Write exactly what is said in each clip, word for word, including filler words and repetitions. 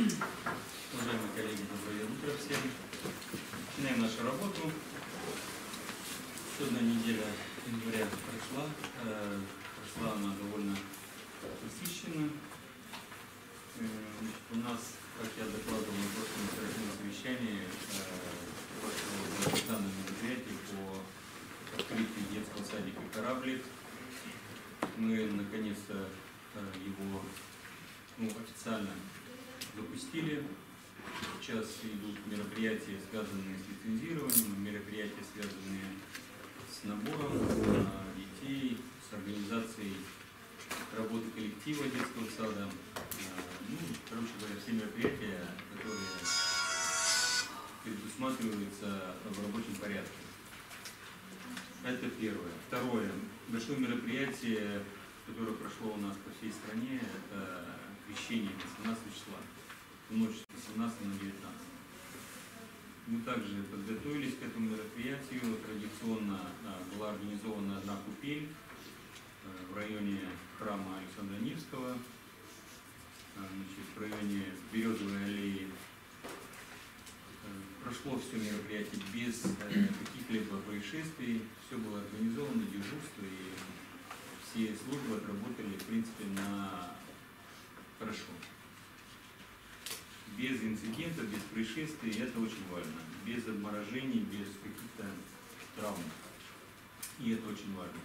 Уважаемые коллеги, доброе утро всем. Начинаем нашу работу. Еще одна неделя января прошла. Прошла она довольно насыщенно. У нас, как я докладывал на прошлом оперативном совещании, прошло данное мероприятие по открытию детского садика «Кораблик». Мы наконец-то его ну, официально запустили. Сейчас идут мероприятия, связанные с лицензированием, мероприятия, связанные с набором детей, с организацией работы коллектива детского сада. Ну, короче говоря, все мероприятия, которые предусматриваются в рабочем порядке. Это первое. Второе. Большое мероприятие, которое прошло у нас по всей стране, это крещение восемнадцатого числа, в ночь с восемнадцатого на девятнадцатое. Мы также подготовились к этому мероприятию. Традиционно была организована одна купель в районе храма Александра Невского, значит, в районе Березовой аллеи. Прошло все мероприятие без каких-либо происшествий, все было организовано, дежурство, и все службы отработали, в принципе, на хорошо. Без инцидентов, без происшествий, это очень важно. Без обморожений, без каких-то травм. И это очень важно.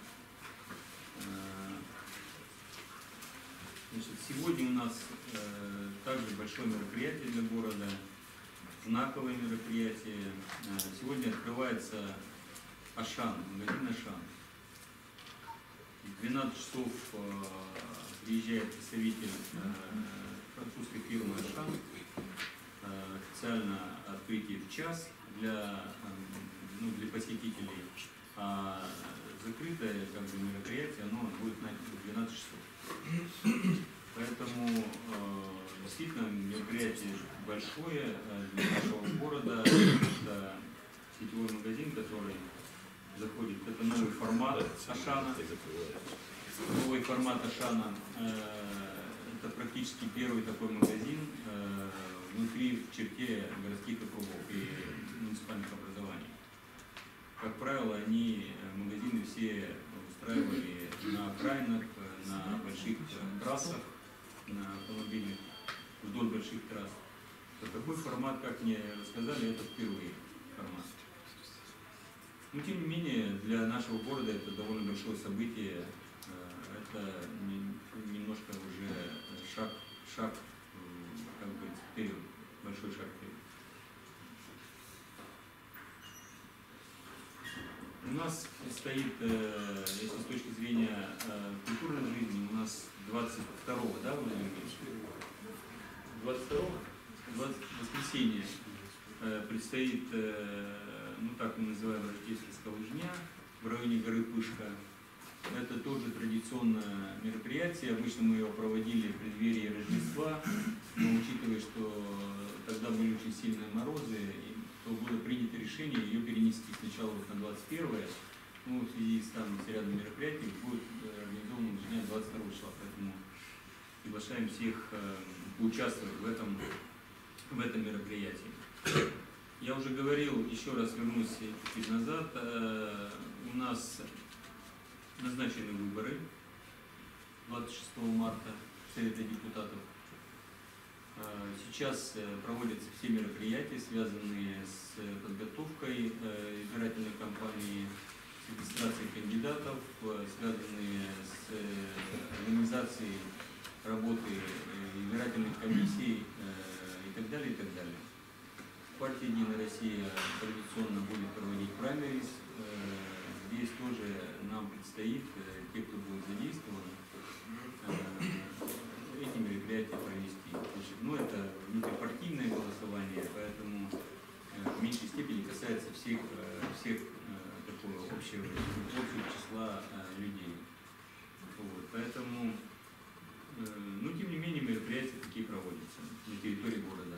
Значит, сегодня у нас э, также большое мероприятие для города, знаковое мероприятие. Сегодня открывается Ашан, магазин Ашан. В двенадцать часов э, приезжает представитель э, французской фирмы Ашан. Э, официально открытие в час для, э, ну, для посетителей. А закрытое как бы, мероприятие, оно будет на двенадцать часов. Поэтому э, действительно мероприятие большое э, для нашего города. Это сетевой магазин, который заходит. Это новый формат Ашана. Новый формат Ашана. Э, это практически первый такой магазин э, внутри в черте городских округов и муниципальных образований. Как правило, они магазины все устраивали на окраинах, на больших трассах, на автомобильных, вдоль больших трасс. То такой формат, как мне рассказали, это впервые формат. Но тем не менее, для нашего города это довольно большое событие. Это немножко уже шаг, шаг как бы вперед, большой шаг вперед. У нас стоит, если с точки зрения культурной жизни, у нас двадцать второго, да, Владимир Ильич? двадцать второго? воскресенье предстоит, ну так мы называем, рождественская лыжня в районе горы Пышка. Это тоже традиционное мероприятие. Обычно мы его проводили в преддверии Рождества, но учитывая, что тогда были очень сильные морозы, то было принято решение ее перенести сначала вот на двадцать первое, ну, в связи с, там, с рядом мероприятий будет организовано лыжня двадцать второго числа, поэтому приглашаем всех э, участвовать в этом, в этом мероприятии. Я уже говорил, еще раз вернусь чуть назад, э, у нас назначены выборы двадцать шестого марта Совета депутатов. Сейчас проводятся все мероприятия, связанные с подготовкой избирательной кампании, с регистрацией кандидатов, связанные с организацией работы избирательных комиссий и так далее, и так далее. Партия «Единая Россия» традиционно будет проводить праймериз. Здесь тоже нам предстоит, те, кто будет задействован, эти мероприятия провести. Значит, ну, это внутрипартийное голосование, поэтому э, в меньшей степени касается всех, э, всех э, такого общего, общего числа э, людей. Вот, поэтому, э, ну, тем не менее, мероприятия такие проводятся на территории города.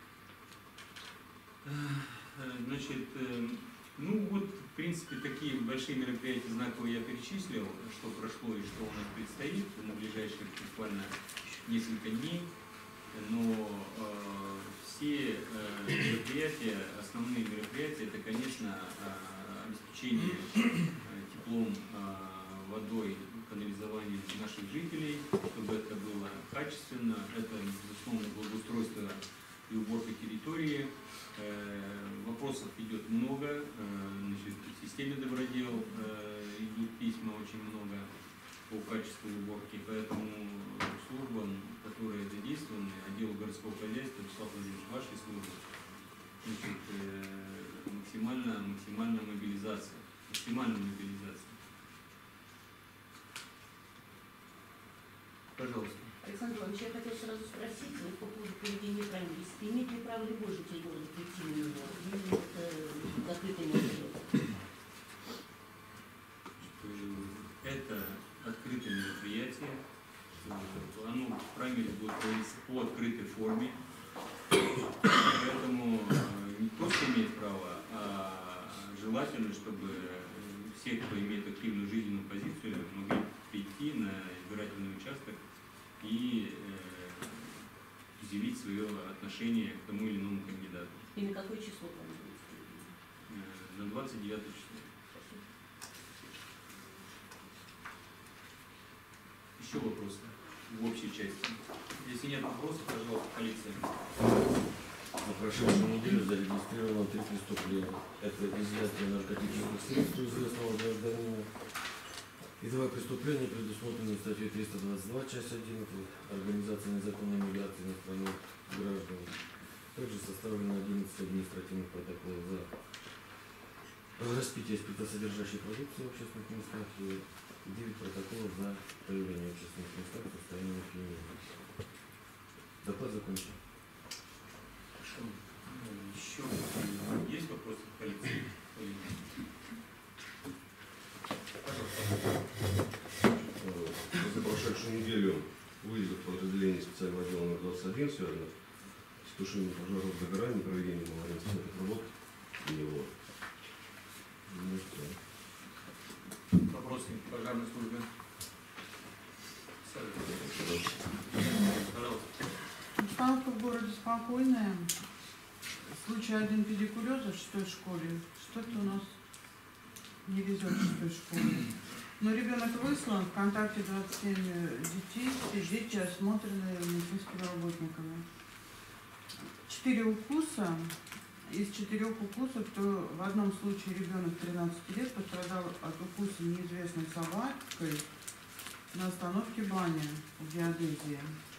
Э, значит, э, ну вот, в принципе, такие большие мероприятия знаковые я перечислил, что прошло и что у нас предстоит на ближайшие буквально несколько дней. но э, все э, мероприятия, основные мероприятия, это, конечно, э, обеспечение э, теплом, э, водой, канализованием наших жителей, чтобы это было качественно, это, безусловно, благоустройство и уборка территории. Э, вопросов идет много, э, значит, в системе добродел э, идут письма очень много по качеству уборки, поэтому службам, которые задействованы, отделу городского хозяйства, Вячеслав Владимирович, вашей службы, значит, э, максимально, максимальная мобилизация, максимальная мобилизация. Пожалуйста. Александр Иванович, я хотел сразу спросить вот, по поводу поведения правительства. Имеет ли право любой житель города прийти на него? Или это закрытое мероприятие? Это открытое мероприятие. Оно, в крайней мере, будет проводиться по открытой форме. Поэтому не просто имеет право, а желательно, чтобы все, кто имеет активную жизненную позицию, могли прийти на избирательный участок и э, изъявить свое отношение к тому или иному кандидату. И на какое число там будет? Э, на двадцать девятое число. Еще вопросы в общей части? Если нет вопросов, пожалуйста, полиция. На прошедшую неделю зарегистрировано три преступления. Это изъятие наркотических средств известного гражданина. И два преступления предусмотрены статьей триста двадцать два, часть один, организация незаконной миграции иностранных граждан. Также составлено одиннадцать административных протоколов за распитие спиртосодержащей продукции в общественных местах и девять протоколов за проявление в общественных местах в состоянии опьянения. Доклад закончен. Хорошо. Еще есть вопросы к полиции? За прошедшую неделю выездов подразделений специального отдела номер двадцать один связано с тушением пожаров, загоранием, проведением аварийных работ у него. Вопросы к пожарной службе? Пожалуйста. Обстановка в городе спокойная. Случай один педикулеза в шестой школе. Что-то у нас не везет в шестой школе. Но ребенок выслан, в контакте двадцать семь детей, все дети осмотрены медицинскими работниками. Четыре укуса. Из четырех укусов, то в одном случае ребенок тринадцати лет пострадал от укуса неизвестной собакой на остановке бани в геодезии.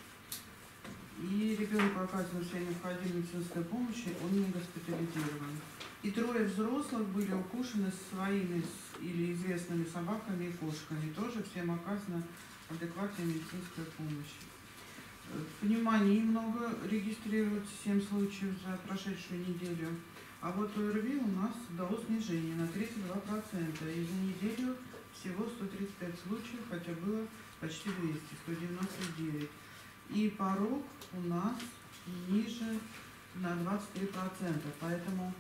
И ребенку оказана вся необходимая медицинская помощь, он не госпитализирован. И трое взрослых были укушены своими или известными собаками и кошками. Тоже всем оказана адекватная медицинская помощь. В Пневмонии много регистрируется, семь случаев за прошедшую неделю. А вот ОРВИ у нас дало снижение на тридцать два процента. И за неделю всего сто тридцать пять случаев, хотя было почти двести, сто девяносто девять. И порог у нас ниже на двадцать три процента. Поэтому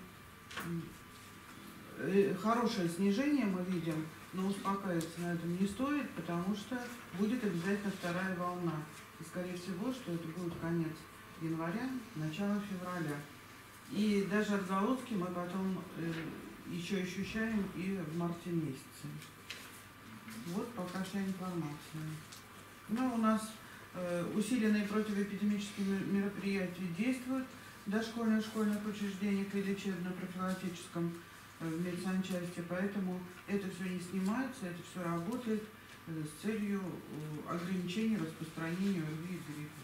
хорошее снижение мы видим, но успокаиваться на этом не стоит, потому что будет обязательно вторая волна. И, скорее всего, что это будет конец января, начало февраля. И даже отголоски мы потом э, еще ощущаем и в марте месяце. Вот пока вся информация. Но у нас э, усиленные противоэпидемические мероприятия действуют в дошкольных школьных учреждениях и лечебно-профилактическом э, в медсанчасти, поэтому это все не снимается, это все работает с целью ограничения распространения ОРВИ и гриппа.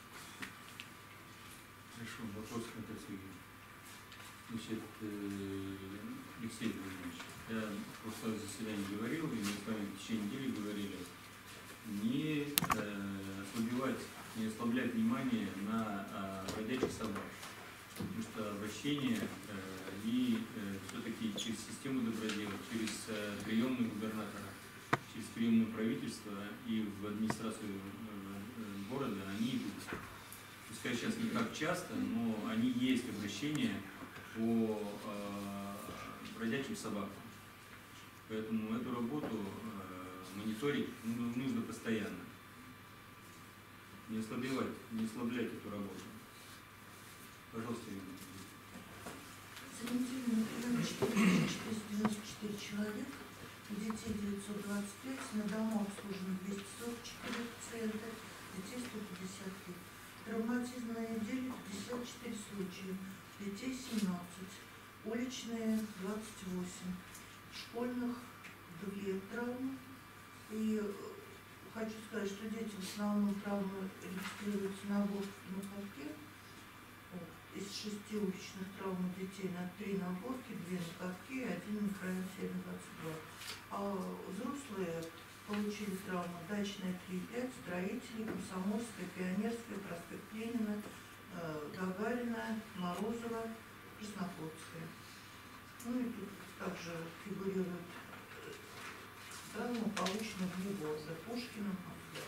Хорошо, вопрос к Анастасии. Значит, Алексей Владимирович, я в прошлое заседание говорил, и мы с вами в течение недели говорили, не э, ослабевать, не ослаблять внимание на э, бродячих собак. Потому что обращение э, и э, все-таки через систему добродела, через э, приемных губернатора, через приемное правительство и в администрацию э, города они идут. Пускай сейчас не так часто, но они есть обращения по э, бродячим собакам. Поэтому эту работу э, мониторить нужно постоянно. не ослабевать, не ослаблять эту работу. Пожалуйста, Ирина. Санитарный прием четыреста девяносто четыре человек, детей девятьсот двадцать пять, на дому обслужено двести сорок четыре пациента, детей сто пятьдесят три. Травматизм на неделю пятьдесят четыре случая, детей семнадцать, уличные двадцать восемь, школьных две травмы. И хочу сказать, что дети в основном травмы регистрируются на оборке на катке. Из шести уличных травм детей на три на горке, две на катке и один на краю семь двадцать два. А взрослые получили травмы дачная три пять, строители, Комсомольская, Пионерская, проспект Ленина, Гагарина, Морозова, Краснофлотская. Ну и тут также фигурирует травма, получена в Егоре, Пушкиным,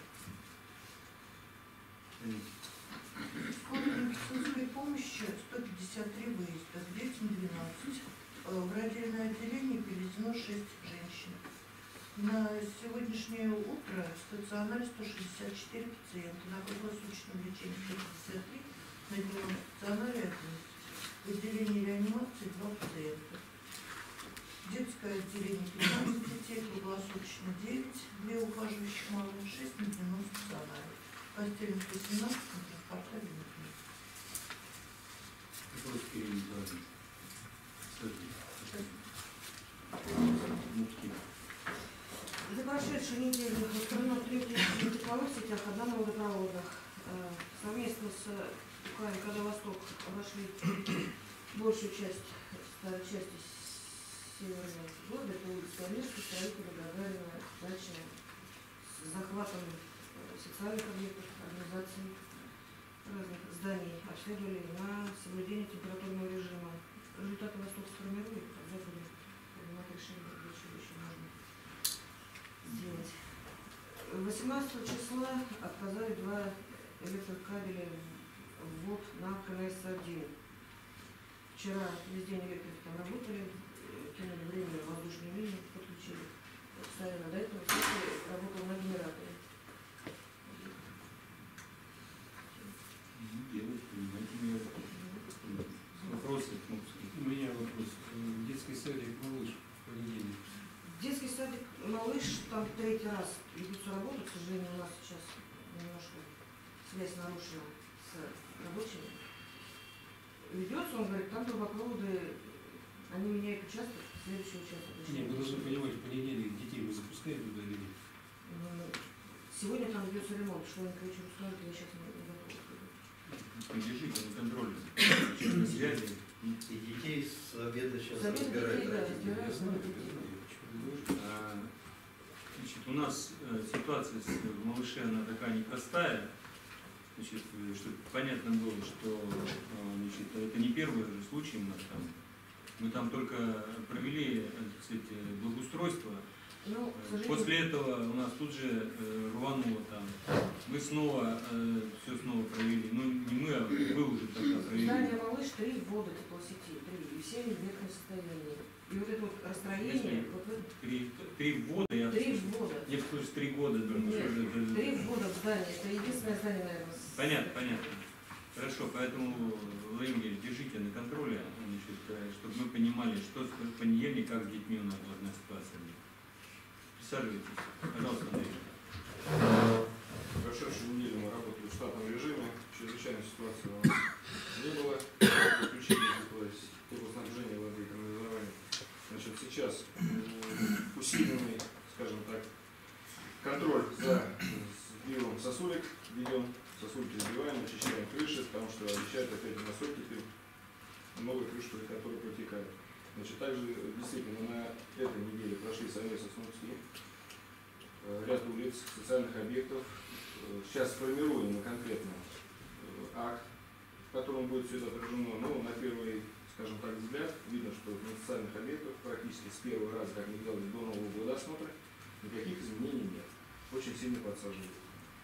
Скорой медицинской помощи сто пятьдесят три выезда, к детям двенадцать. В родильное отделение перевезено шесть женщин. На сегодняшнее утро в стационаре сто шестьдесят четыре пациента, на круглосуточном лечении сто пятьдесят три, на дневном стационаре одиннадцать. В отделении реанимации два пациента. Детское отделение пятнадцать детей, круглосуточно девять, две ухаживающих мамы, шесть на дневном стационаре. Постельных восемнадцать, на транспортабельных нет. Вопрос к Ирине Николаевне. Муткин. За прошедшую неделю устранено три тепловых сетях, одна на водопроводах. Совместно с УК МКД «Восток» обошли большую часть, части северного города, это улица Пионерская, строителя, Гагарина, дача, с захватом социальных объектов, организаций разных зданий, обследовали на соблюдение температурного режима. Результаты «Восток» сформируют, тогда будем принимать решение, что еще можно сделать. восемнадцатого числа отказали два электрокабеля ввод на КНС один. Вчера весь день электрики там работали, кинули время, воздушную линию подключили. Постоянно до этого работал на генераторе. Делать, принимать меры. Вопросы? У меня вопрос. Детский садик «Малыш» в понедельник. Детский садик «Малыш», там третий раз ведется работа, к сожалению, у нас сейчас немножко связь нарушена с рабочими. Ведется, он говорит, там трубопроводы, они меняют участок, следующий участок. Нет, вы должны понимать, в понедельник детей вы запускаете туда или нет? Сегодня там ведется ремонт, что они, короче, расскажут, я сейчас не готова. Держите на контроле. Связи. И детей с обеда сейчас С обеда разбирают. детей, да, родители. разбирают. Я знаю, как это знаю. А, Значит, у нас э, ситуация с в «Малыше» она такая непростая. Значит, э, чтобы понятно было, что э, значит, это не первый же случай у нас там. Мы там только провели, э, так сказать, благоустройство. Ну, к Э, сожалению, После этого у нас тут же э, рвануло там. Мы снова э, все снова провели. Ну, не мы, а вы уже тогда провели. здание «Малыш» три ввода теплосети, три, и все они в верхнем состоянии. И вот это вот расстроение, вот в этом- Три, три ввода, я три ввода. Мне слышишь, три года. да, Нет, что же это- три ввода в здание, это единственное здание, наверное. с- Понятно, понятно. Хорошо, поэтому, Владимир Ильич, держите на контроле, значит, э, чтобы мы понимали, что в понедельник, как с детьми у нас должна ситуация быть. Присаживайтесь. Пожалуйста, Андрей. Прошедшую неделю мы работали в штатном режиме, чрезвычайной ситуации у нас не было, подключение теплоснабжения воды и канализования. Значит, сейчас м, усиленный, скажем так, контроль за сбивом сосулек ведем, сосульки сбиваем, очищаем крыши, потому что обещают опять у нас теперь много крыш, которые протекают. Значит, также действительно на этой неделе прошли совместно с МУПСКИ ряд улиц, социальных объектов. Сейчас сформируем мы конкретно акт, в котором будет все это отражено. Ну, на первый, скажем так, взгляд видно, что на социальных объектах практически с первого раза, как мы делали до Нового года осмотра, никаких изменений нет. Очень сильно подсаживают.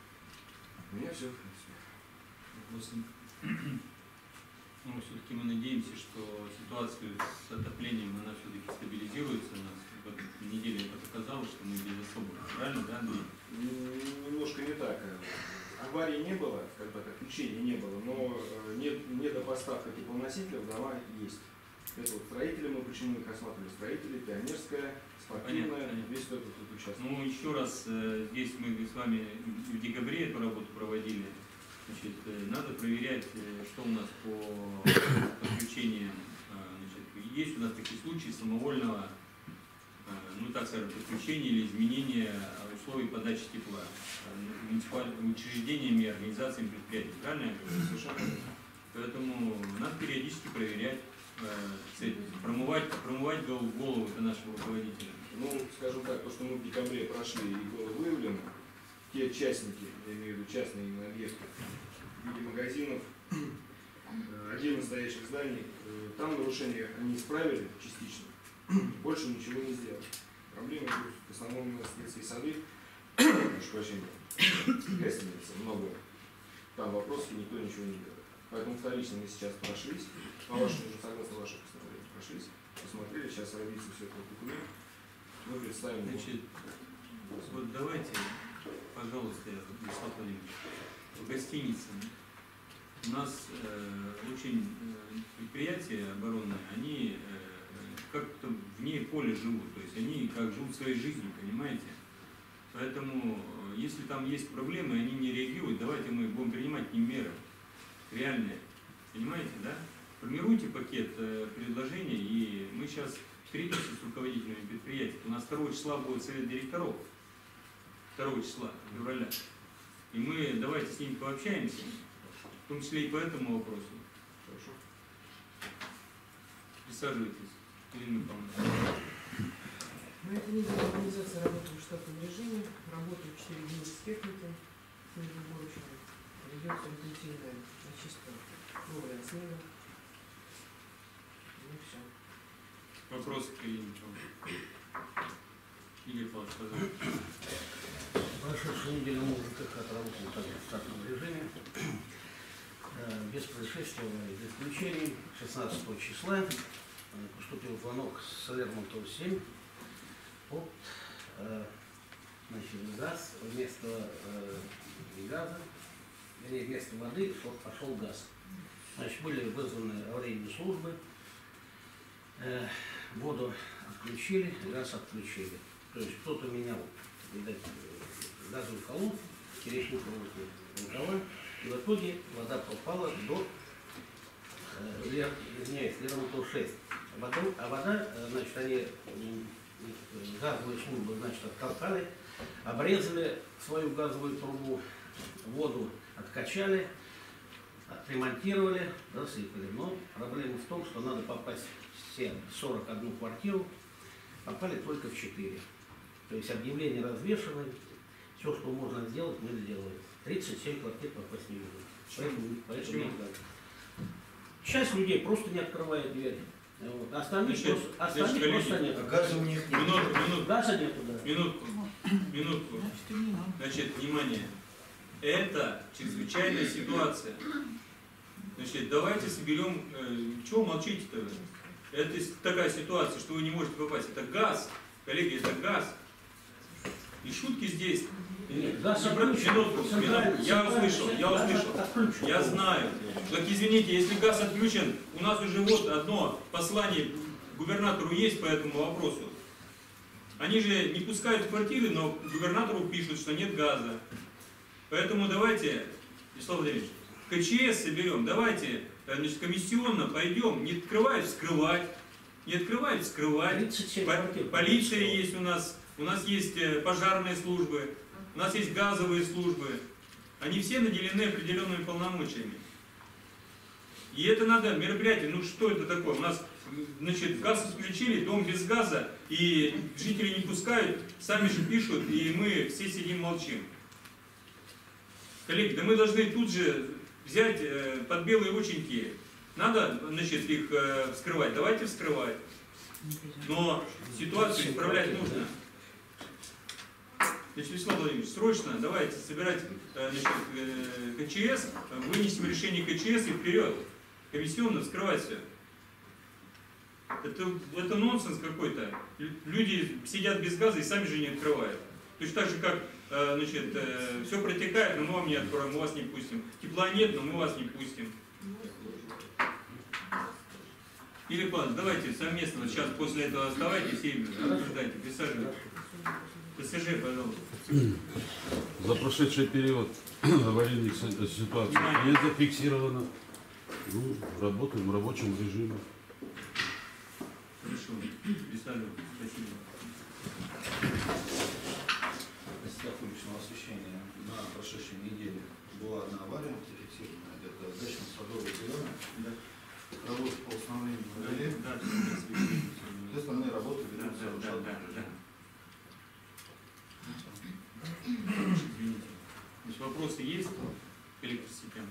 У меня все, в принципе. Вопросы? Ну, все-таки мы надеемся, что ситуация с отоплением, она все-таки стабилизируется. У нас в этой неделе это показало, что мы без особых. Правильно, да, Андрей? Немножко не так. аварии не было, как бы отключения не было, но э, нет, недопоставка теплоносителя в дома есть. Это вот строители, мы почему их осматривали, строители, пионерская, спортивная, Понятно. весь этот вот участок. Ну, еще раз, э, здесь мы с вами в декабре эту работу проводили. Значит, э, надо проверять, э, что у нас по подключению. Э, значит, есть у нас такие случаи самовольного, э, ну так скажем, подключения или изменения условий подачи тепла э, муниципальными учреждениями и организациями предприятий. Правильно я говорю? Совершенно. Поэтому надо периодически проверять, э, цель, промывать, промывать голову, голову нашего руководителя. Ну, скажем так, то, что мы в декабре прошли и было выявлено, те частники, я имею в виду частные именно объекты, в виде магазинов, э, отдельно стоящих зданий, э, там нарушения они исправили частично, больше ничего не сделали. Проблемы в основном у нас детские сады, прошу прощения, гостиницы, много. Там вопросы, никто ничего не делает. Поэтому вторично мы сейчас прошлись, по вашему, согласно вашему постановлению, прошлись, посмотрели, сейчас родится все это документ, мы представим. Значит, вот давайте, пожалуйста, Вячеслав Владимирович, в гостинице у нас э, очень э, предприятия оборонные, они э, как-то вне поля живут, то есть они как живут своей жизнью, понимаете? Поэтому, э, если там есть проблемы, они не реагируют, давайте мы будем принимать к ним меры реальные, понимаете, да? Формируйте пакет э, предложений, и мы сейчас встретимся с руководителями предприятий. У нас второго числа будет совет директоров, второго числа февраля. И мы давайте с ними пообщаемся, в том числе и по этому вопросу. Хорошо. Присаживайтесь. Ирина Павловна. На этой неделе организация работает в штатном режиме, работают четыре единицы техники, снегоуборочной, ведется интенсивная очистка новая от снега. Ну все. Вопросы к Ирине Павловне. Игорь Павлович, пожалуйста. Прошедшую неделю мы уже как отработали также в штатном режиме, э, без происшествия, без исключений. шестнадцатого числа э, поступил звонок с Лермонтова семь от э, значит, газ вместо э, газа, вернее, вместо воды пошел газ. Значит, были вызваны аварийные службы, э, воду отключили, газ отключили. То есть кто-то менял, видать, газовый колонн, перешли рукава, и в итоге вода попала до, э, Лер, извиняюсь, Лермонтова шесть. А вода, а вода, значит, они газовые службы, значит, отколкали, обрезали свою газовую трубу, воду откачали, отремонтировали, засыпали. Но проблема в том, что надо попасть все сорок одну квартиру, попали только в четыре. То есть объявления развешаны, все, что можно сделать, мы сделаем. тридцать семь квартир попасть не могут. Поэтому, поэтому нет газа. Часть людей просто не открывает дверь. Вот. Остальных, Значит, просто, остальных коллеги, просто нет. А газа у них нет. Минутку, минутку, Газа нету, да. минутку, минутку. Значит, и не надо. Значит, внимание. Это чрезвычайная ситуация. Значит, давайте соберем... Э, чего молчите-то вы? Это такая ситуация, что вы не можете попасть. Это газ. Коллеги, это газ. И шутки здесь. Нет, газ Минутку, отключен. минутку. Я услышал, я услышал. Я знаю. Так извините, если газ отключен, у нас уже вот одно послание губернатору есть по этому вопросу. Они же не пускают в квартиры, но губернатору пишут, что нет газа. Поэтому давайте, Вячеслав Владимирович, КЧС соберем, давайте, значит, комиссионно пойдем, не открывать, вскрывать, не открывать, вскрывать. тридцать семь По- квартир. Полиция есть у нас, у нас есть э, пожарные службы, у нас есть газовые службы. Они все наделены определенными полномочиями. И это надо, мероприятие, ну что это такое? У нас, значит, газ исключили, дом без газа, и жители не пускают, сами же пишут, и мы все сидим молчим. Коллеги, да мы должны тут же взять э, под белые рученьки. Надо, значит, их э, вскрывать. Давайте вскрывать. Но ситуацию исправлять нужно. Значит, Вячеслав Владимирович, срочно давайте собирать э, значит, э, КЧС, вынесем решение КЧС и вперед. Комиссионно вскрывать все. Это, это нонсенс какой-то. Люди сидят без газа и сами же не открывают. Точно так же, как э, значит, э, все протекает, но мы вам не откроем, мы вас не пустим. Тепла нет, но мы вас не пустим. Или Павел, давайте совместно, вот сейчас после этого оставайтесь и обсуждайте, присаживайтесь. ПСЖ, пожалуйста. За прошедший период аварийных си- ситуаций не зафиксировано. Ну, работаем в рабочем режиме. Хорошо, присаживайтесь, спасибо. Уличного освещения на прошедшей неделе была одна авария зафиксирована, это дачно-садовый район. Да. Работа по установлению реле. Да, да, Все остальные работы да, ведутся в да, штатном да, режиме. да. Извините. Значит, вопросы есть к электросетям?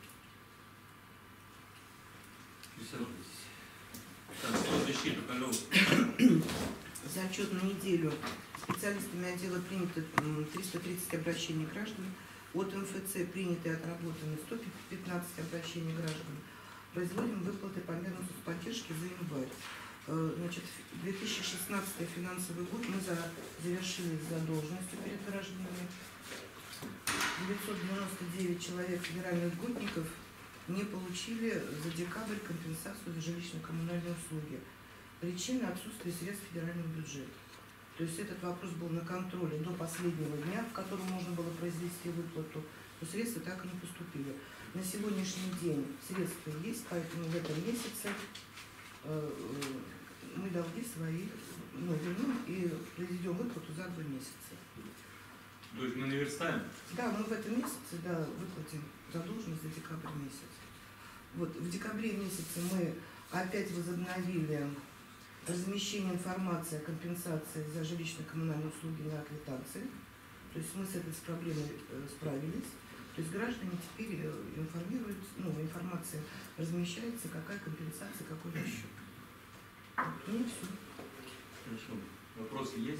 Присаживайтесь. Так, защита, пожалуйста. За отчетную неделю специалистами отдела принято м, триста тридцать обращений граждан. От МФЦ приняты и отработаны сто пятнадцать обращений граждан. Производим выплаты по мерам соцподдержки за январь. Э, Значит, две тысячи шестнадцатый финансовый год мы за- завершили с задолженностью перед гражданами. девятьсот девяносто девять человек федеральных льготников не получили за декабрь компенсацию за жилищно-коммунальные услуги. Причина — отсутствие средств федерального бюджета. То есть этот вопрос был на контроле до последнего дня, в котором можно было произвести выплату, но средства так и не поступили. На сегодняшний день средства есть, поэтому в этом месяце э, мы долги свои ну, вернем и произведем выплату за два месяца. То есть мы наверстаем? Да, мы в этом месяце да, выплатим задолженность за декабрь месяц. Вот, в декабре месяце мы опять возобновили размещение информации о компенсации за жилищно-коммунальные услуги на квитанции. То есть мы с этой проблемой э, справились. То есть граждане теперь э, информируют, ну, информация размещается, какая компенсация, какой расчет. Вот, ну и все. Хорошо. Вопросы есть?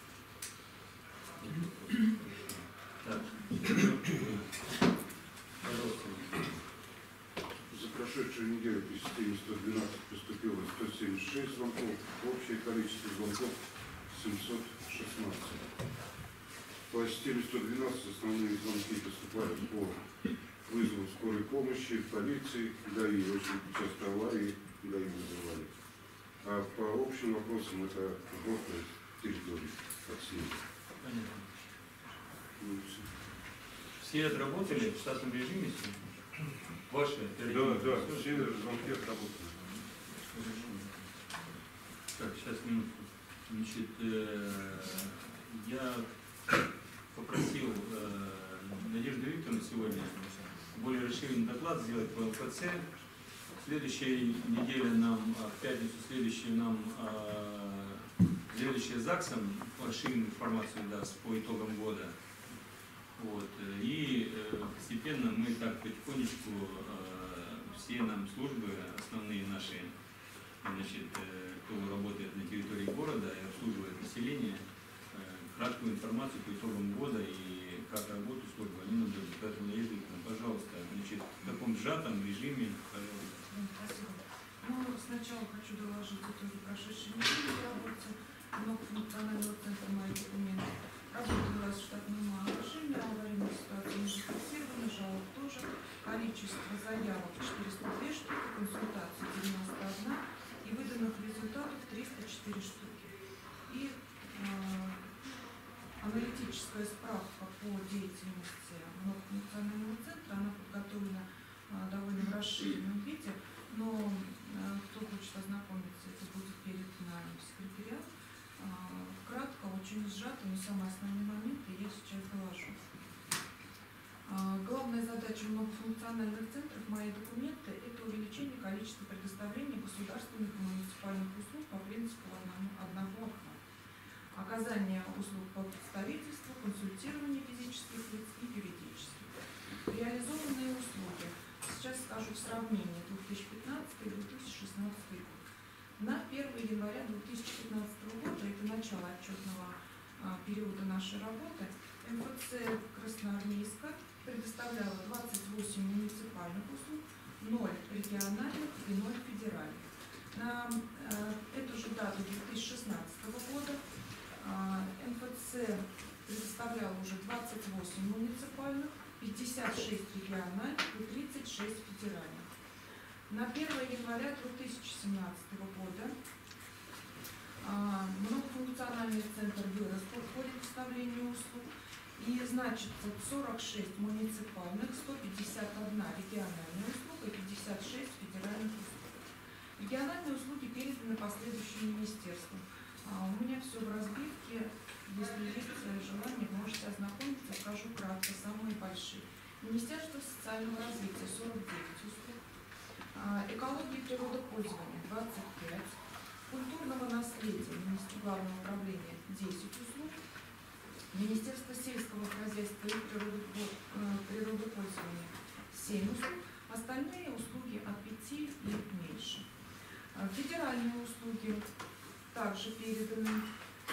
Так. Пожалуйста. За прошедшую неделю по системе сто двенадцать поступило сто семьдесят шесть звонков, общее количество звонков семьсот шестнадцать. По системе сто двенадцать основные звонки поступают по вызову скорой помощи, полиции, ДАИ, очень часто аварии, ДАИ вызывали. А по общим вопросам это сборка территории от снега. Понятно. Ну, и всё. Все отработали в штатном режиме? Ваши? Да, да, все звонки отработаны. Так, сейчас минутку. Значит, э, я попросил э, Надежду Викторовну сегодня более расширенный доклад сделать по МФЦ. В следующей неделе нам, а, в пятницу следующую нам э, следующая ЗАГСом расширенную информацию даст по итогам года. Вот. И э, постепенно мы так потихонечку э, все нам службы, основные наши, значит, э, кто работает на территории города и обслуживает население, э, краткую информацию по итогам года и как работают службы, они нам дадут. Поэтому, Надежда Викторовна, пожалуйста, значит, в таком сжатом режиме, пожалуйста. Спасибо. Ну, сначала хочу доложить итоги прошедшей недели в работе многофункционального центра «Мои документы». Работа у вас в штатном режиме, аварийные ситуации не зафиксированы, жалоб тоже. Количество заявок четыреста две штуки, консультаций девяносто одна и выданных результатов триста четыре штуки. И э, аналитическая справка по деятельности многофункционального центра, она подготовлена э, довольно в расширенном виде, но э, кто хочет ознакомиться, это будет передано в секретариат. Кратко, очень сжато, но самые основные моменты я сейчас доложу. Главная задача многофункциональных центров «Мои документы» – это увеличение количества предоставления государственных и муниципальных услуг по принципу одного, одного окна. Оказание услуг по представительству, консультирование физических лиц и юридических. Реализованные услуги. Сейчас скажу в сравнении две тысячи пятнадцатый — две тысячи шестнадцатый год. На первое января две тысячи пятнадцатого года, это начало отчетного а, периода нашей работы, МФЦ Красноармейска предоставляла двадцать восемь муниципальных услуг, ноль региональных и ноль федеральных. На а, эту же дату две тысячи шестнадцатого года а, МФЦ предоставляла уже двадцать восемь муниципальных, пятьдесят шесть региональных и тридцать шесть федеральных. На первое января две тысячи семнадцатого года а, многофункциональный центр вырос по предоставлению услуг, и значится сорок шесть муниципальных, сто пятьдесят одна региональная услуга и пятьдесят шесть федеральных услуг. Региональные услуги переданы последующим министерствам. А у меня все в разбивке. Если есть желание, можете ознакомиться, скажу кратко, самые большие. Министерство социального развития сорок девять услуг, а, экологии и природопользования двадцать пять, культурного наследия Министерства главного управления десять услуг, Министерство сельского хозяйства и природопользования семь услуг, остальные услуги от пяти и меньше. Федеральные услуги также переданы.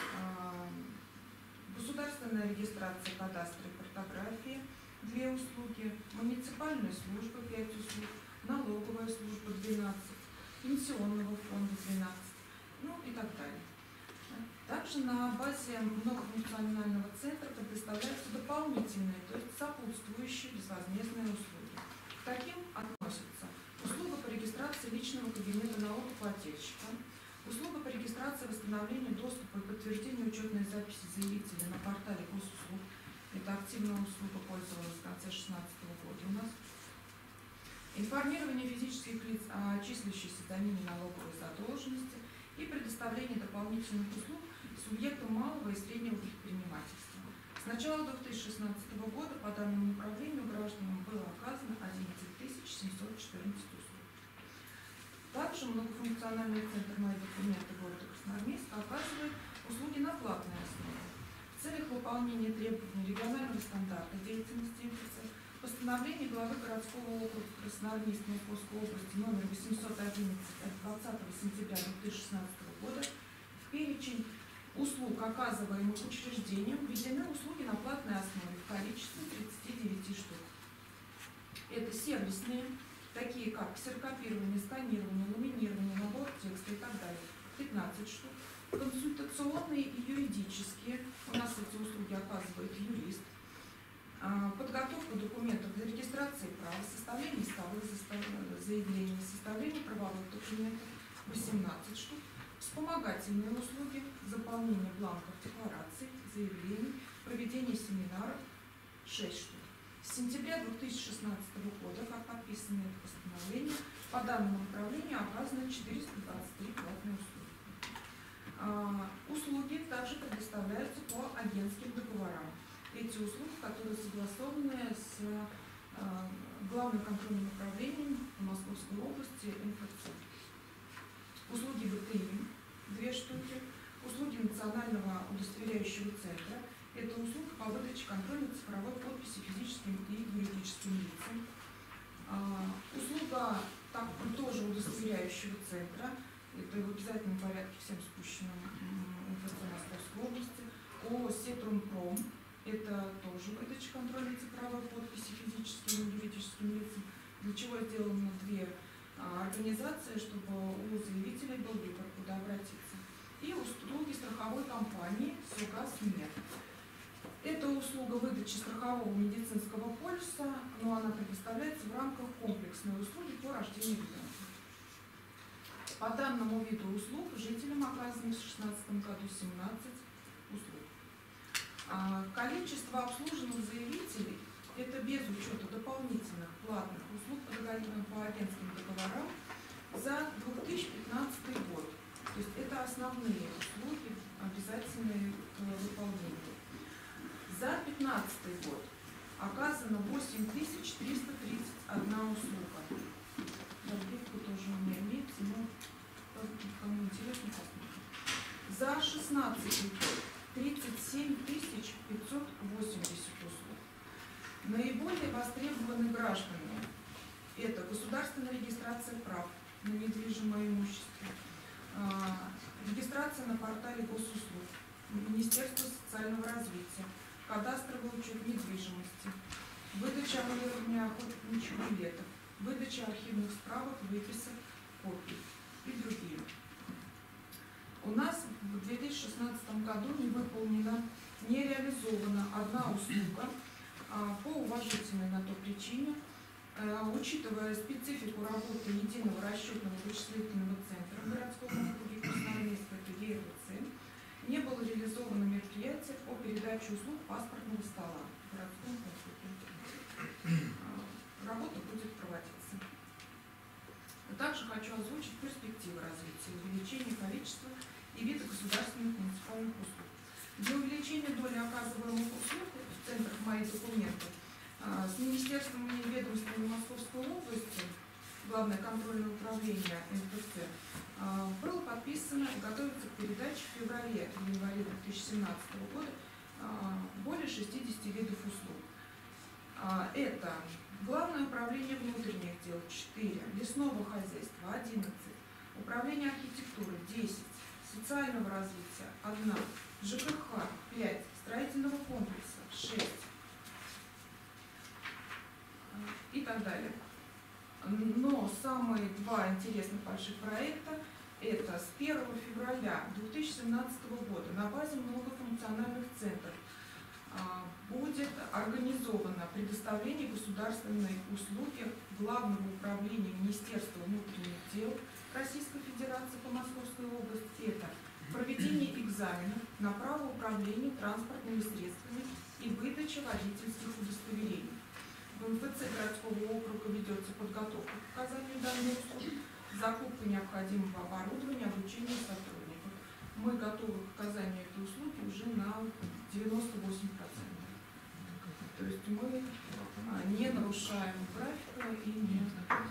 Государственная регистрация кадастра и картографии две услуги, муниципальная служба пять услуг, налоговая служба двенадцать, пенсионного фонда двенадцать, ну и так далее. Также на базе многофункционального центра предоставляются дополнительные, то есть сопутствующие безвозмездные услуги. К таким относятся услуга по регистрации личного кабинета налогоплательщика, услуга по регистрации восстановления доступа и подтверждению учетной записи заявителя на портале госуслуг. Это активная услуга пользовалась в конце две тысячи шестнадцатого года у нас. Информирование физических лиц о числящейся за ними налоговой задолженности и предоставление дополнительных услуг субъектам малого и среднего предпринимательства. С начала две тысячи шестнадцатого года по данному направлению гражданам было оказано одиннадцать тысяч семьсот четырнадцать услуг. Также многофункциональный центр «Мои документы» города Красноармейска оказывает услуги на платной основе. В целях выполнения требований регионального стандарта деятельности МФЦ постановление главы городского округа Красноармейской Московской области номер восемьсот одиннадцать от двадцатого сентября две тысячи шестнадцатого года в перечень услуг, оказываемых учреждением, введены услуги на платной основе в количестве тридцати девяти штук. Это сервисные, такие как ксерокопирование, сканирование, ламинирование, набор текста и так далее, пятнадцать штук. Консультационные и юридические, у нас эти услуги оказывает юрист. Подготовка документов для регистрации прав, составление исковых заявлений, составление правовых документов восемнадцать штук. Вспомогательные услуги, заполнение бланков деклараций, заявлений, проведение семинаров шесть штук. С сентября две тысячи шестнадцатого года, как подписано это постановление, по данному направлению оказано четыреста двадцать три платные услуги. А, услуги также предоставляются по агентским договорам. Эти услуги, которые согласованы с а, Главным контрольным управлением Московской области МФЦ. Услуги ВТИ две штуки, услуги Национального удостоверяющего центра. Это услуга по выдаче контрольной цифровой подписи физическим и юридическим лицам. А, услуга так, тоже удостоверяющего центра. Это в обязательном порядке всем спущенным МФЦ Московской области. ООО «Сетрунпром». Это тоже выдача контрольной цифровой подписи физическим и юридическим лицам, для чего сделано две а, организации, чтобы у заявителей был выбор, куда обратиться. И услуги страховой компании «Согаз-Мед». Это услуга выдачи страхового медицинского полиса, но она предоставляется в рамках комплексной услуги по рождению ребенка. По данному виду услуг жителям оказано в две тысячи шестнадцатом году семнадцать услуг. А количество обслуженных заявителей, это без учета дополнительных платных услуг по, по агентским договорам за две тысячи пятнадцатый год. То есть это основные услуги, обязательные к выполнению. За две тысячи пятнадцатый год оказано восемь тысяч триста тридцать одна услуга. Разбивка тоже у меня имеется, но кому интересно, посмотрим. За две тысячи шестнадцатый год тридцать семь тысяч пятьсот восемьдесят услуг. Наиболее востребованные граждане – это государственная регистрация прав на недвижимое имущество, регистрация на портале госуслуг, Министерство социального развития, кадастровый учет недвижимости, выдача аннулирования охотничьих билетов, выдача архивных справок, выписок, копий и другие. У нас в две тысячи шестнадцатом году не выполнено не реализована одна услуга а, по уважительной на то причине, а, учитывая специфику работы единого расчетного вычислительного центра городского округа Красноармейска, это Е Р В Ц, не было реализовано мероприятие по передаче услуг паспортного стола в городском округе. Работа будет проводиться. Также хочу озвучить перспективы развития, увеличения количества и вида государственных муниципальных услуг. Для увеличения доли оказываемых услуг в центрах «Мои документы» с министерством и ведомствами Московской области, Главное контрольное управление М Ф Ц, было подписано и готовится к передаче в феврале-январе две тысячи семнадцатого года более шестидесяти видов услуг. Это Главное управление внутренних дел четыре, лесного хозяйства одиннадцать, управление архитектуры десять, социального развития одна, Ж К Х пять, строительного комплекса шесть и так далее. Но самые два интересных больших проекта — это с первого февраля две тысячи семнадцатого года на базе многофункциональных центров будет организовано предоставление государственной услуги Главного управления Министерства внутренних дел Российской Федерации по Московской области. Это проведение экзаменов на право управления транспортными средствами и выдача водительских удостоверений. В М Ф Ц городского округа ведется подготовка к оказанию данных услуг, закупка необходимого оборудования, обучение сотрудников. Мы готовы к оказанию этой услуги уже на девяносто восемь процентов. То есть мы не нарушаем графика и не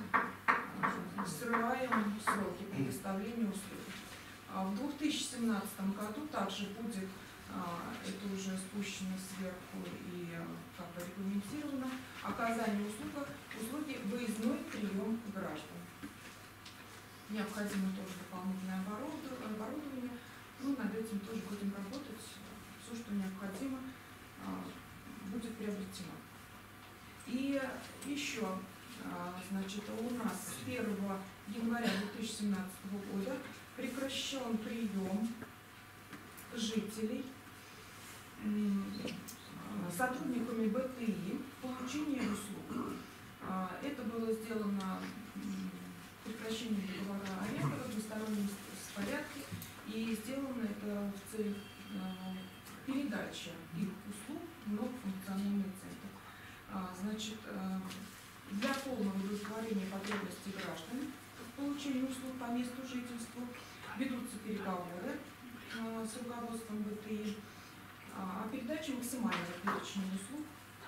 срываем сроки предоставления услуг. В две тысячи семнадцатом году также будет, это уже спущено сверху и как бы регламентировано, оказание услуг, услуги выездной прием граждан. Необходимо тоже дополнительное оборудование. Ну, над этим тоже будем работать. Все, что необходимо, будет приобретено. И еще, значит, у нас с первого января две тысячи семнадцатого года прекращен прием жителей сотрудниками Б Т И получения услуг. Это было сделано прекращением договора аренды в одностороннем порядке, и сделано это в целях передачи их услуг в многофункциональный центр. Значит, для полного удовлетворения потребностей граждан в получении услуг по месту жительства ведутся переговоры с руководством Б Т И о передаче максимального перечня услуг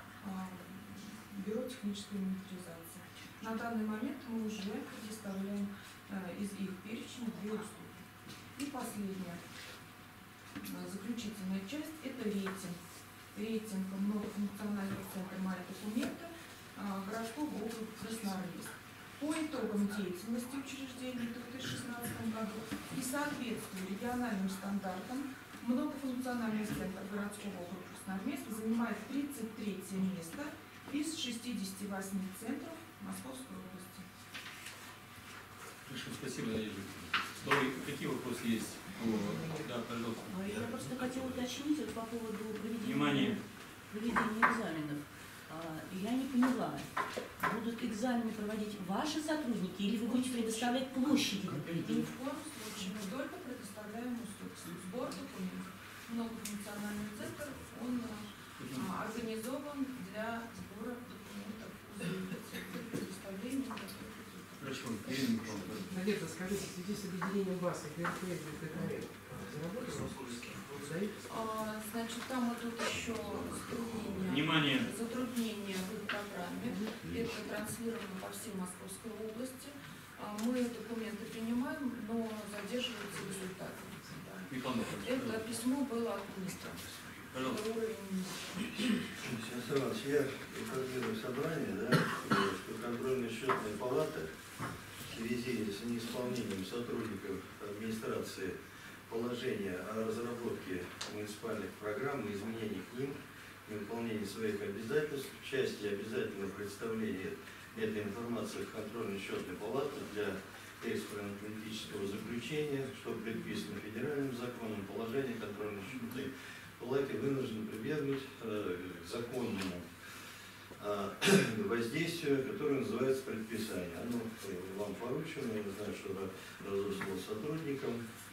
Бюро технической инвентаризации. На данный момент мы уже предоставляем из их перечня две услуги. И последняя, заключительная часть – это рейтинг. Рейтинг многофункционального центра «Мои документы» городского округа Красноармейск. По итогам деятельности учреждений в две тысячи шестнадцатом году и соответствию региональным стандартам многофункциональный центр городского округа Красноармейск занимает тридцать третье место из шестидесяти восьми центров Московской области. Хорошо, спасибо, Надежда. Второй, какие вопросы есть? О, да, пожалуйста. Я просто хотела уточнить вот по поводу проведения, Внимание. проведения экзаменов. Я не поняла, будут экзамены проводить ваши сотрудники или вы будете предоставлять площади? Ни в коем случае мы только предоставляем услуги. Сбор документов. Многофункциональный центр, он а, организован для сбора документов, предоставления. Хорошо, Ирина Михайловна. Надежда, скажите, в связи с объединением ВАС и Г Р П и Г Т Р, заработали? А, значит, там идут еще затруднения, Внимание. затруднения в их программе. Это транслировано по всей Московской области. А, мы документы принимаем, но задерживаются результаты. Это письмо было от министра. Пожалуйста. Александр Иванович, я информирую собрание, да, что контрольная счетная палата в связи с неисполнением сотрудников администрации положения о разработке муниципальных программ и изменений к ним и выполнении своих обязательств в части обязательного представления этой информации в контрольную счетную палату для экспертно-аналитического заключения, что предписано федеральным законом, положение контрольной счетной палате вынуждены прибегнуть э, к законному э, воздействию, которое называется предписание. Оно э, вам поручено, я знаю, что разослано сотрудникам.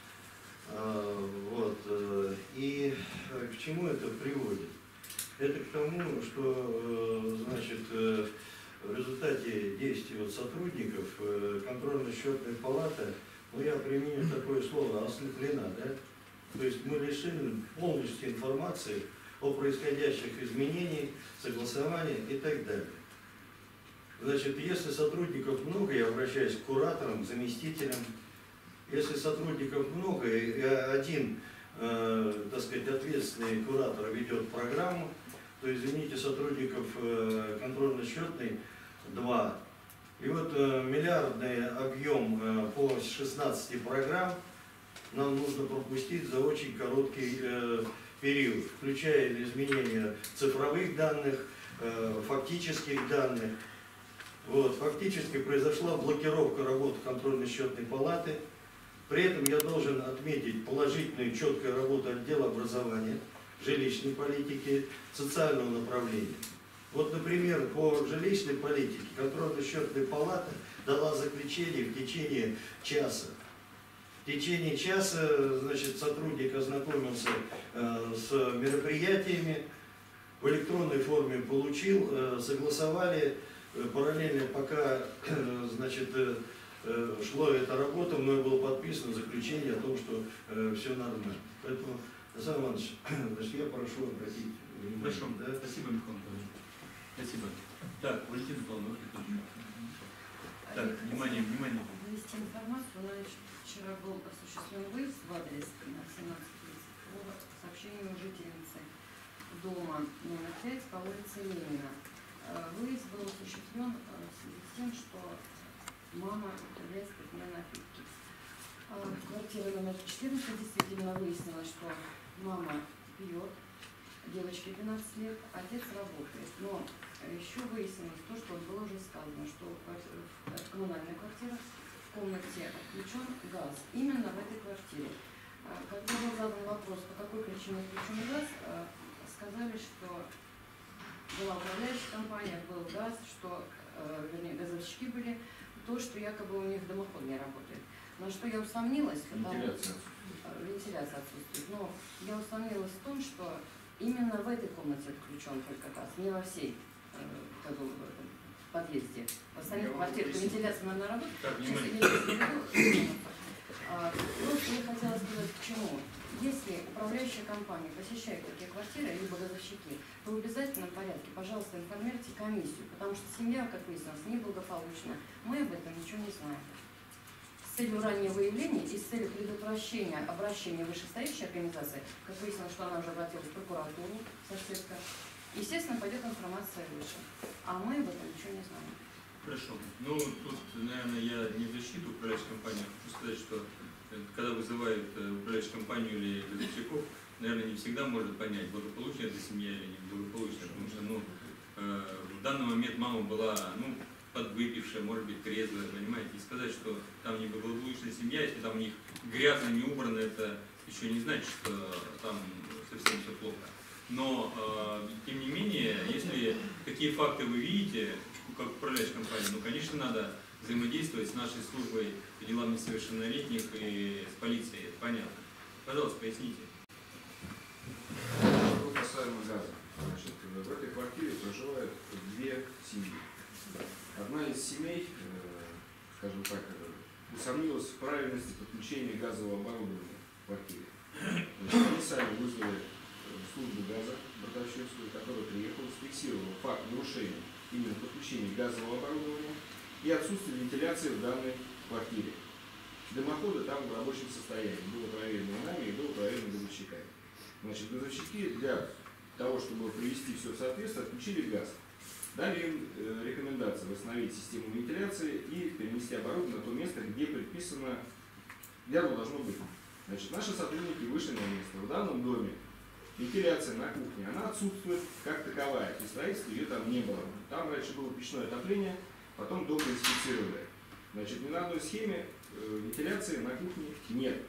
Э, вот, э, и э, к чему это приводит? Это к тому, что э, значит, э, в результате действий вот сотрудников э, контрольно-счетной палаты, ну я применю такое слово, ослеплена, да? То есть мы лишены полностью информации о происходящих изменениях, согласовании и так далее. Значит, если сотрудников много, я обращаюсь к кураторам, к заместителям. Если сотрудников много, и один, э, так сказать, ответственный куратор ведет программу, то, извините, сотрудников э, контрольно-счетной два. И вот э, миллиардный объем э, по шестнадцати программ нам нужно пропустить за очень короткий э, период, включая изменения цифровых данных, э, фактических данных. Вот, фактически произошла блокировка работы контрольно-счетной палаты. При этом я должен отметить положительную, четкую работу отдела образования, жилищной политики, социального направления. Вот, например, по жилищной политике контрольно-счетная палата дала заключение в течение часа. В течение часа, значит, сотрудник ознакомился э, с мероприятиями, в электронной форме получил, э, согласовали. Параллельно, пока э, значит, э, шло эта работа, мной было подписано заключение о том, что э, все нормально. Поэтому, Александр Иванович, значит, я прошу обратить внимание. Хорошо, да? Спасибо, Михаил Анатольевич. Спасибо. Так, Валентина Павловна, так, внимание, внимание. Ввести информацию. У нас вчера был осуществлен выезд в адрес на семнадцать тридцать по сообщению жительницы дома номер пять по улице Ленина. Выезд был осуществлен в связи с тем, что мама употребляет спиртные напитки. В квартире номер четырнадцать действительно выяснилось, что мама пьет, девочке двенадцать лет, отец работает. Но еще выяснилось то, что было уже сказано, что в коммунальной квартире в комнате отключен газ. Именно в этой квартире. Когда был задан вопрос, по какой причине отключен газ, сказали, что была управляющая компания, был газ, что, э, вернее, газовщики были, то, что якобы у них дымоход не работает. На что я усомнилась, потому Вентиляция. э, вентиляция отсутствует. Но я усомнилась в том, что именно в этой комнате отключен только газ, не во всей э, как бы, в этом подъезде. В остальных квартирах вентиляция, наверное, работает. Так, Сейчас я внимание. не веду. А, просто я хотела сказать, к чему. Если управляющая компания посещает такие квартиры, либо газовщики, то в обязательном порядке, пожалуйста, информируйте комиссию, потому что семья, как выяснилось, неблагополучна. Мы об этом ничего не знаем. С целью раннего выявления и с целью предотвращения обращения вышестоящей организации, как выяснилось, что она уже обратилась в прокуратуру, соседка, естественно, пойдет информация выше. А мы об этом ничего не знаем. Хорошо. Ну, тут, наверное, я не в защиту управляющей компании, хочу сказать, что когда вызывают управляющую компанию или газовщиков, наверное, не всегда может понять, благополучная эта семья или не благополучная, потому что, ну, э, в данный момент мама была, ну, подвыпившая, может быть, трезвая, понимаете, и сказать, что там не благополучная семья, если там у них грязно, не убрано, это еще не значит, что там совсем все плохо. Но, э, тем не менее, если такие факты вы видите, как управляющая компания, ну, конечно, надо взаимодействовать с нашей службой по делам несовершеннолетних и с полицией, это понятно. Пожалуйста, поясните. Что касаемо газа, значит, в этой квартире проживают две семьи. Одна из семей, э, скажем так, усомнилась в правильности подключения газового оборудования в квартире. Значит, они сами вызвали службу газа Братачевскую, которая приехала, зафиксировала факт нарушения именно подключения газового оборудования и отсутствие вентиляции в данной квартире. Дымоходы там в рабочем состоянии. Было проверено нами и было проверено газовщиками. Значит, газовщики для того, чтобы привести все в соответствие, отключили газ. Дали им э, рекомендации восстановить систему вентиляции и перенести оборудование на то место, где предписано, где оно должно быть. Значит, наши сотрудники вышли на место. В данном доме вентиляция на кухне, она отсутствует как таковая. При строительстве ее там не было. Там раньше было печное отопление, потом дом инспектировали. Значит, ни на одной схеме э, вентиляции на кухне нет.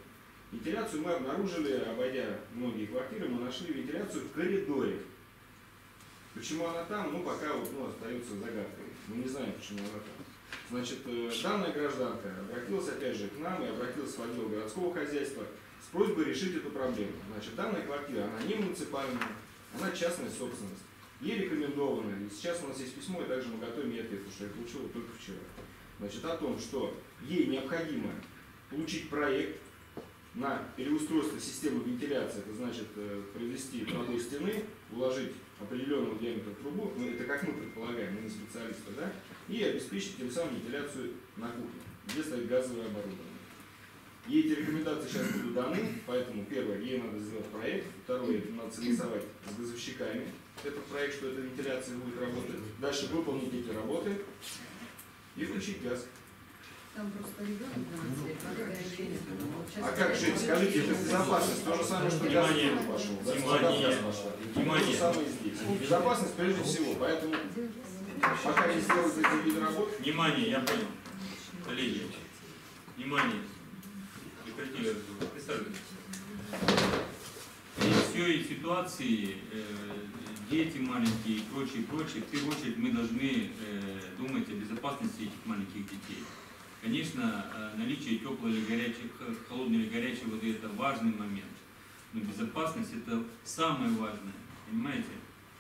Вентиляцию мы обнаружили, обойдя многие квартиры, мы нашли вентиляцию в коридоре. Почему она там, ну пока вот, ну, остается загадкой. Мы не знаем, почему она там. Значит, данная гражданка обратилась опять же к нам и обратилась в отдел городского хозяйства с просьбой решить эту проблему. Значит, данная квартира, она не муниципальная, она частная собственность. Ей рекомендовано, и сейчас у нас есть письмо, и также мы готовим ей ответ, потому что я получил его только вчера. Значит, о том, что ей необходимо получить проект на переустройство системы вентиляции, это значит провести пробой стены, уложить определенного диаметра трубу, ну это как мы предполагаем, мы не специалисты, да, и обеспечить тем самым вентиляцию на кухне, где стоит газовое оборудование. Ей эти рекомендации сейчас будут даны, поэтому первое, ей надо сделать проект, второе, надо согласовать с газовщиками этот проект, что эта вентиляция будет работать, дальше выполнить эти работы и включить газ. Там просто ребенок двенадцать лет, как ограничение. А как жить? Скажите, это безопасность, то же самое, что газ пошел. Внимание, внимание. То же самое и здесь. Безопасность прежде всего, поэтому пока не сделают эти виды работ. Внимание, я понял. Коллеги, внимание. Прекратили разговор. Присаживайтесь. И все и ситуации, э, дети маленькие и прочее, прочее, в первую очередь мы должны э, думать о безопасности этих маленьких детей. Конечно, наличие теплой или горячей, холодной или горячей воды – это важный момент, но безопасность – это самое важное, понимаете?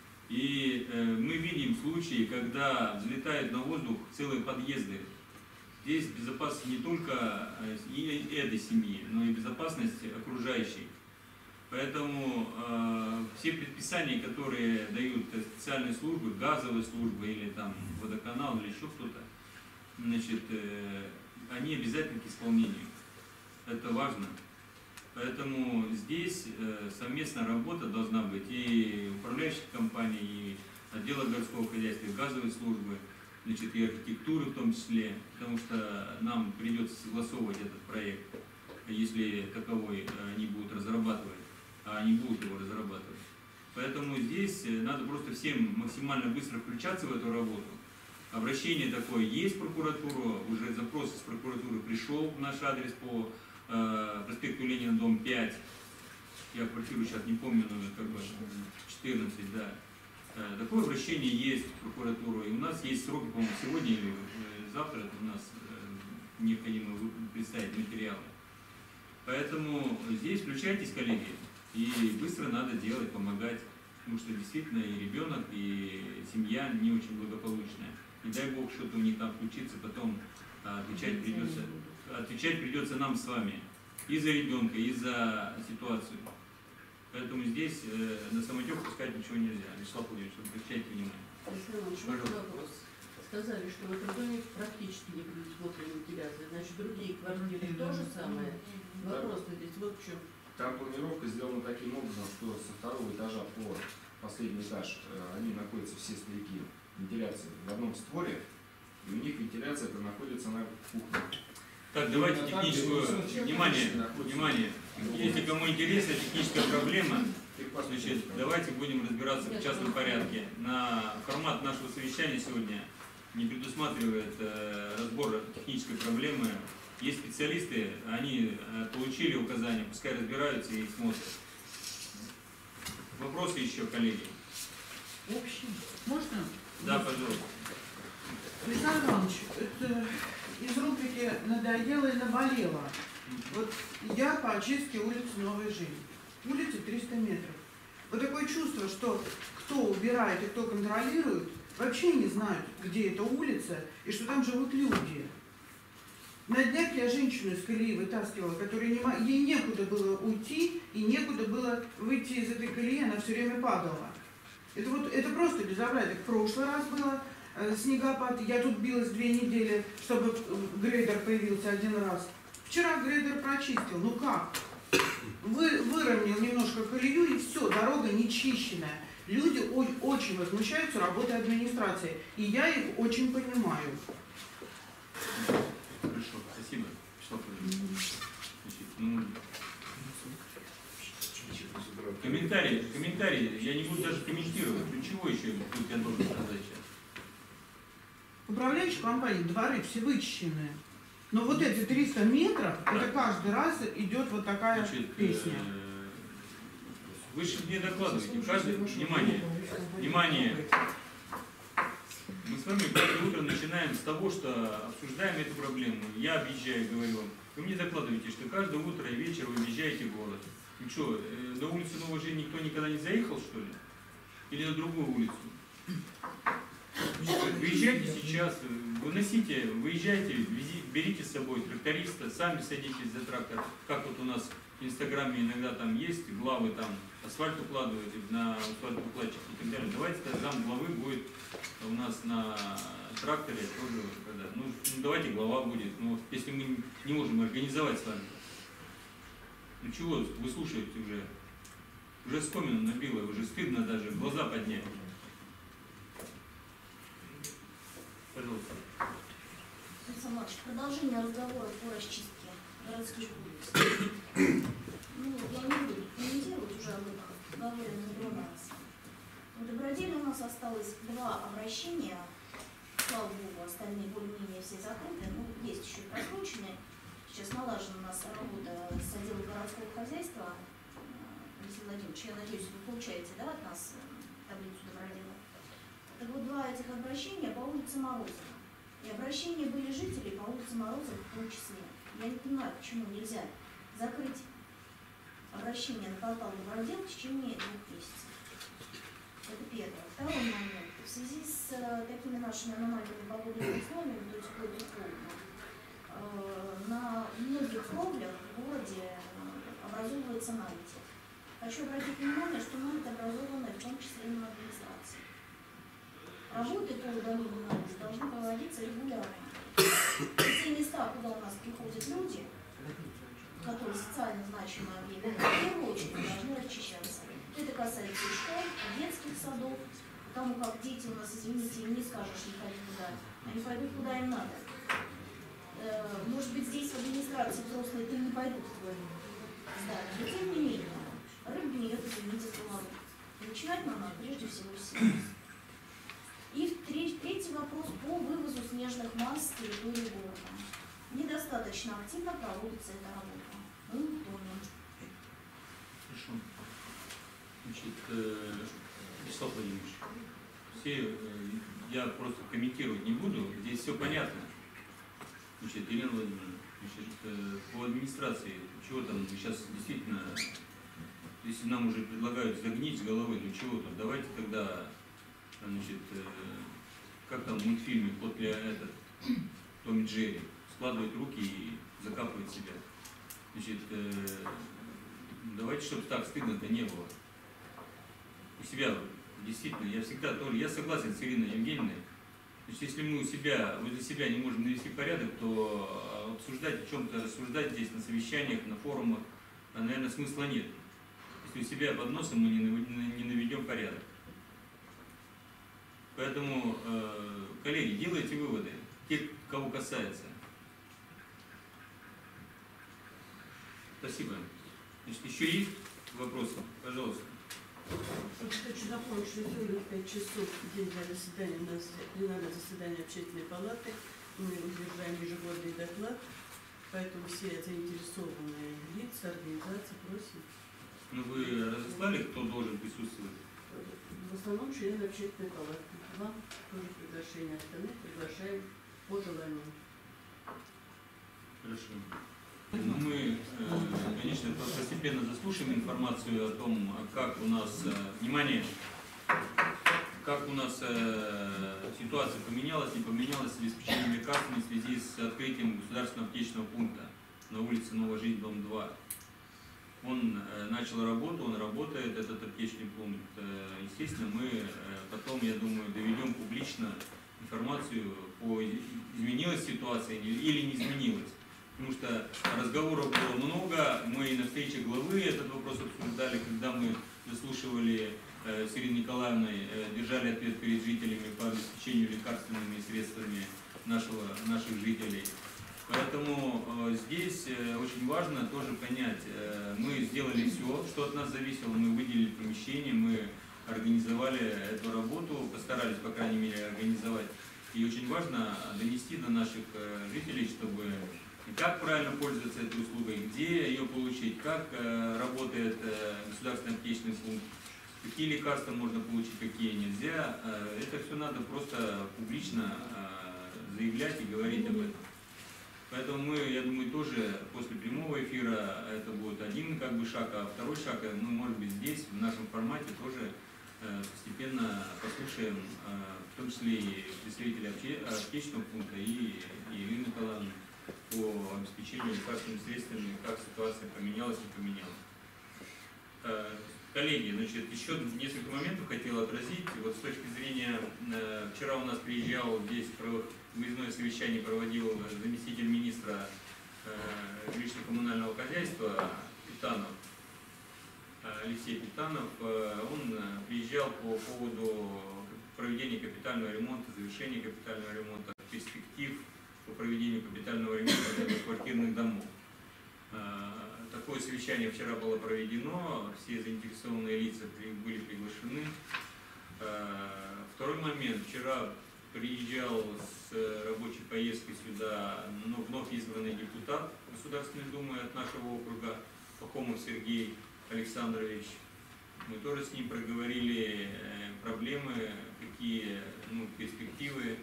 И э, мы видим случаи, когда взлетают на воздух целые подъезды. Здесь безопасность не только и этой семьи, но и безопасность окружающей. Поэтому э, все предписания, которые дают специальные службы, газовые службы или там водоканал или еще кто-то, значит, э, они обязательны к исполнению. Это важно. Поэтому здесь э, совместная работа должна быть и управляющих компаний, и отдела городского хозяйства, и газовой службы, значит, и архитектуры в том числе, потому что нам придется согласовывать этот проект, если таковой они будут разрабатывать, а они будут его разрабатывать. Поэтому здесь надо просто всем максимально быстро включаться в эту работу. Обращение такое есть в прокуратуру, уже запрос из прокуратуры пришел в наш адрес по э, проспекту Ленина, дом пять. Я квартиру сейчас не помню, но как бы четырнадцать, да. Э, такое обращение есть в прокуратуру. И у нас есть сроки, по-моему, сегодня или э, завтра у нас э, необходимо представить материалы. Поэтому здесь включайтесь, коллеги, и быстро надо делать, помогать. Потому что действительно и ребенок, и семья не очень благополучная. Не дай бог что-то у них там случится, потом а, отвечать придется, отвечать придется нам с вами. И за ребенка, и за ситуацию. Поэтому здесь э, на самотек пускать ничего нельзя. Вячеслав Владимирович, обращайте внимание. Александр, вопрос. Сказали, что в этом доме практически не предусмотрена вентиляция. Значит, другие квартиры то же самое. Вопрос здесь вот в чем. Там планировка сделана таким образом, что со второго этажа по последний этаж э, они находятся все стояки вентиляции в одном створе, и у них вентиляция это находится на кухне. Так, давайте техническую, внимание, внимание, если кому интересна техническая проблема, значит, давайте будем разбираться в частном порядке. На формат нашего совещания сегодня не предусматривает э, разбор технической проблемы. Есть специалисты, они э, получили указания, пускай разбираются и смотрят. Вопросы еще, коллеги? Общий. Можно? Да, пожалуйста. Александр Иванович, это из рубрики «Надоело и наболело». Вот я по очистке улицы Новой Жизни. Улице триста метров. Вот такое чувство, что кто убирает и кто контролирует, вообще не знают, где эта улица и что там живут люди. На днях я женщину из колеи вытаскивала, которой не, ей некуда было уйти и некуда было выйти из этой колеи, она все время падала. Это, вот, это просто безобразие. В прошлый раз было э, снегопад, я тут билась две недели, чтобы грейдер появился один раз. Вчера грейдер прочистил, ну как? Вы, выровнял немножко колею и все, дорога не чищенная. Люди о очень возмущаются работой администрации, и я их очень понимаю. Хорошо, спасибо. Ну, комментарии, комментарии, я не буду даже комментировать. Ну чего еще тут я должен сказать сейчас? Управляющая компания, дворы все вычищенные. Но вот эти триста метров, это каждый раз идет вот такая Значит, песня. э, вы же мне докладываете, каждый, внимание, внимание, мы с вами каждое утро начинаем с того, что обсуждаем эту проблему. Я объезжаю, говорю вам. Вы мне докладываете, что каждое утро и вечер вы въезжаете в город. Ну что, э, на улицу Новой Жизни никто никогда не заехал, что ли? Или на другую улицу? Выезжайте сейчас, выносите, выезжайте, вези, берите с собой тракториста, сами садитесь за трактор. Как вот у нас в Инстаграме иногда там есть, главы там асфальт укладывают, на асфальтоукладчик и так далее. Давайте тогда зам главы будет у нас на тракторе тоже, когда, ну, ну давайте глава будет, ну если мы не можем организовать с вами. Ну чего, вы слушаете уже, уже скомину набило, уже стыдно даже, глаза поднять. Пожалуйста. Александр Иванович, продолжение разговора по расчистке городских улиц. Ну, я не буду комментировать, уже об этом говорили на другом раз. В Доброделе у нас осталось два обращения. Слава Богу, остальные более-менее все закрыты. Ну, есть еще и просроченные. Сейчас налажена у нас работа с отделом городского хозяйства. Алексей Владимирович, я надеюсь, вы получаете, да, от нас таблицу Добродела. Так вот, два этих обращения по улице Морозова. И обращения были жителей по улице Морозова в том числе. Я не понимаю, почему нельзя закрыть обращение на портал Добродел в течение двух месяцев. Это первое. Второй момент. В связи с э, такими нашими аномальными погодными условиями, то есть вплоть до холода, э, на многих кровлях в городе э, образовывается наледь. Хочу обратить внимание, что наледь образованы в том числе и на администрации. Работы по удалению наледи должны проводиться регулярно. Те места, куда у нас приходят люди, которые социально значимые объекты, в первую очередь должны расчищаться. Это касается и школ, и детских садов, потому как дети у нас, извините, им не скажешь, не ходить туда, они пойдут куда им надо. Может быть, здесь в администрации взрослые не пойдут в твое здание, но тем не менее, рыба гниет, извините, с головы. Начинать нам надо прежде всего с себя. И третий вопрос по вывозу снежных масс с территории города. Недостаточно активно проводится эта работа. Мы не помним. Хорошо. Значит, э, Вячеслав Владимирович, все, э, я просто комментировать не буду, здесь все понятно. Значит, Елена Владимировна, значит, э, по администрации, чего там сейчас действительно, если нам уже предлагают загнить с головы, ну чего там, давайте тогда, значит, э, как там в мультфильме «Кот для этот, Том и Джерри», складывать руки и закапывать себя. Значит, э, давайте, чтобы так стыдно-то не было. У себя, действительно, я всегда тоже, я согласен с Ириной Евгеньевной. Значит, если мы у себя, возле себя не можем навести порядок, то обсуждать о чем-то, рассуждать здесь на совещаниях, на форумах, наверное, смысла нет. Если у себя под носом мы не наведем порядок. Поэтому, э, коллеги, делайте выводы, те, кого касается. Спасибо. Значит, еще есть вопросы? Пожалуйста. Хочу напомнить, что сегодня в пять часов день для заседания у нас пленарное заседание общественной палаты. Мы утверждаем ежегодный доклад, поэтому все заинтересованные лица, организации просим. Ну вы разослали, кто должен присутствовать? В основном члены общественной палаты. Вам тоже приглашение, остальных приглашаем по желанию. Хорошо. Ну, мы, конечно, постепенно заслушаем информацию о том, как у нас, внимание, как у нас ситуация поменялась, не поменялась с обеспечением лекарствами в связи с открытием государственного аптечного пункта на улице Новая Жизнь, дом два. Он начал работу, он работает, этот аптечный пункт. Естественно, мы потом, я думаю, доведем публично информацию по изменилась ситуация или не изменилась. Потому что разговоров было много, мы и на встрече главы этот вопрос обсуждали, когда мы заслушивали э, с Ириной Николаевной, э, держали ответ перед жителями по обеспечению лекарственными средствами нашего, наших жителей. Поэтому э, здесь э, очень важно тоже понять, э, мы сделали все, что от нас зависело, мы выделили помещение, мы организовали эту работу, постарались, по крайней мере, организовать. И очень важно донести до наших э, жителей, чтобы как правильно пользоваться этой услугой, где ее получить, как э, работает э, государственный аптечный пункт, какие лекарства можно получить, какие нельзя. Э, это все надо просто публично э, заявлять и говорить об этом. Поэтому мы, я думаю, тоже после прямого эфира это будет один как бы шаг, а второй шаг, мы, может быть, здесь, в нашем формате тоже э, постепенно послушаем, э, в том числе и представителей апте, аптечного пункта и, и Ирины Николаевны по обеспечению лекарственными средствами, как ситуация поменялась и поменялась. Э, коллеги, значит, еще несколько моментов хотел отразить. Вот с точки зрения, э, вчера у нас приезжал здесь выездное совещание проводил заместитель министра э, жилищно-коммунального хозяйства Питанов, э, Алексей Питанов. Э, он э, приезжал по поводу проведения капитального ремонта, завершения капитального ремонта, перспектив по проведению капитального ремонта квартирных домов. Э, такое совещание вчера было проведено, все заинтересованные лица при, были приглашены. Э, второй момент. Вчера приезжал с рабочей поездкой сюда ну, вновь избранный депутат Государственной Думы от нашего округа Пахомов Сергей Александрович. Мы тоже с ним проговорили проблемы, какие ну, перспективы,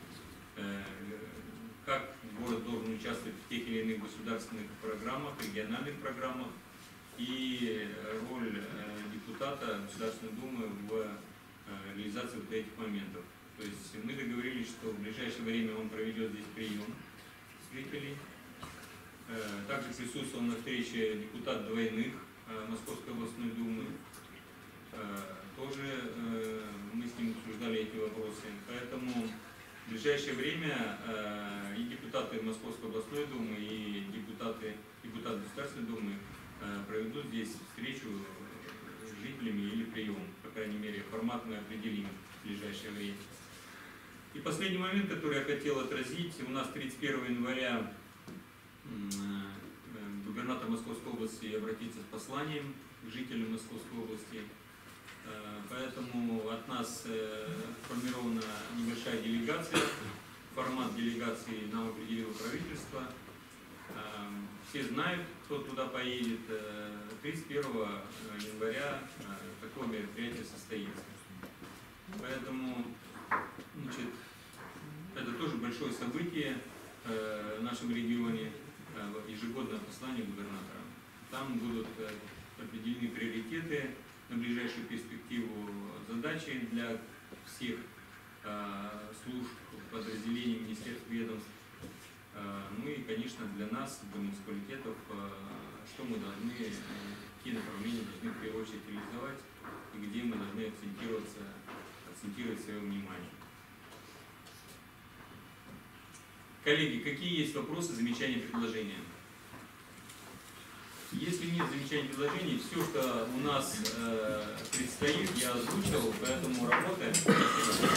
как город должен участвовать в тех или иных государственных программах, региональных программах и роль депутата Государственной Думы в реализации вот этих моментов. То есть мы договорились, что в ближайшее время он проведет здесь прием жителей. Также присутствовал на встрече депутат двойных Московской областной думы. Тоже мы с ним обсуждали эти вопросы. Поэтому в ближайшее время и депутаты Московской областной думы, и депутаты, депутаты Государственной думы проведут здесь встречу с жителями или прием. По крайней мере, формат мы определим в ближайшее время. И последний момент, который я хотел отразить, у нас тридцать первого января губернатор Московской области обратится с посланием к жителям Московской области. Поэтому от нас сформирована небольшая делегация. Формат делегации нам определило правительство. Все знают, кто туда поедет. тридцать первого января такое мероприятие состоится. Поэтому значит, это тоже большое событие э, в нашем регионе, э, ежегодное послание губернатора. Там будут э, определены приоритеты на ближайшую перспективу, задачи для всех э, служб, подразделений, министерств, ведомств. Э, ну и, конечно, для нас, для муниципалитетов, э, что мы должны, э, какие направления должны в первую очередь реализовать и где мы должны акцентироваться, акцентировать свое внимание. Коллеги, какие есть вопросы, замечания, предложения? Если нет замечаний, предложений, все, что у нас э, предстоит, я озвучил, поэтому работаем. Спасибо.